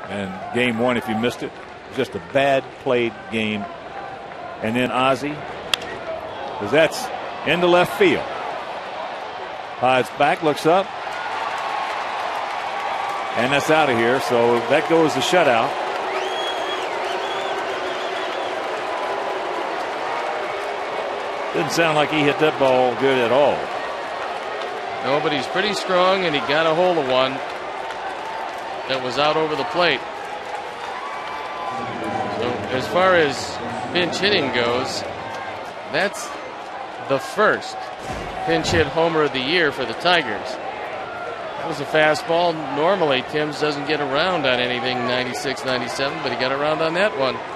And game one, if you missed it, just a bad played game. And then Ozzie, because that's into left field. Hides back, looks up, and that's out of here. So that goes the shutout. Didn't sound like he hit that ball good at all. No, but he's pretty strong, and he got a hold of one that was out over the plate. So as far as pinch hitting goes, that's the first pinch hit homer of the year for the Tigers. That was a fastball. Normally, Thames doesn't get around on anything 96, 97, but he got around on that one.